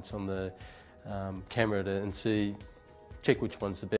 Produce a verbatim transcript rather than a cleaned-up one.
on the um, camera to, and see, check which one's the best.